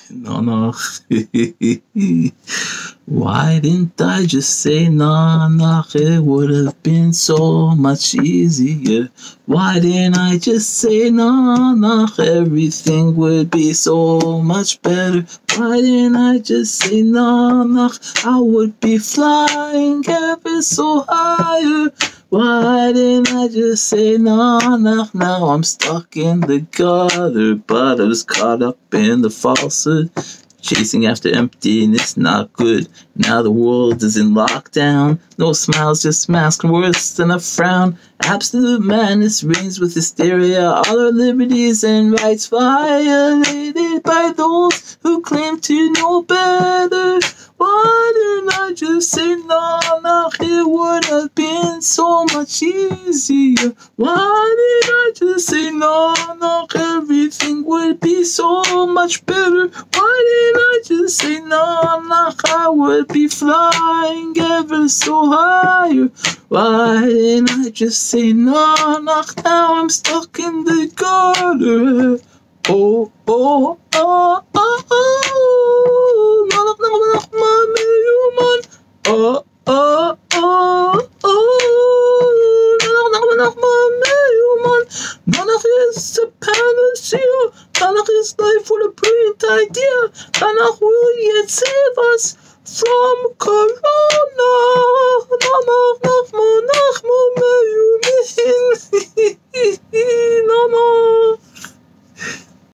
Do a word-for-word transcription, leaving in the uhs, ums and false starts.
NaNaCh. Why didn't I just say NaNaCh? It would have been so much easier. Why didn't I just say NaNaCh? Everything would be so much better. Why didn't I just say NaNaCh? I would be flying ever so higher. Why didn't I just say NaNaCh? Now I'm stuck in the gutter, but I was caught up in the falsehood. Chasing after emptiness, not good. Now the world is in lockdown. No smiles, just masks worse than a frown. Absolute madness reigns with hysteria. All our liberties and rights violated by those who claim to know better. Why didn't I just say NaNaCh? It would have been so much easier. Why did I just say NaNaCh? Everything would be so much better. Why didn't I just say NaNaCh? I would be flying ever so higher. Why didn't I just say NaNaCh? Now I'm stuck in the gutter. Oh, oh, oh, oh, oh. NaNaCh, Nachman, MayUman. Oh, oh, oh, oh. NaNaCh, Nachman, MayUman. NaNaCh is a panacea. NaNaCh is life with a brilliant idea. NaNaCh will yet save us from corona. NaNaCh, Nachman, Nachman, MayUman. NaNaCh.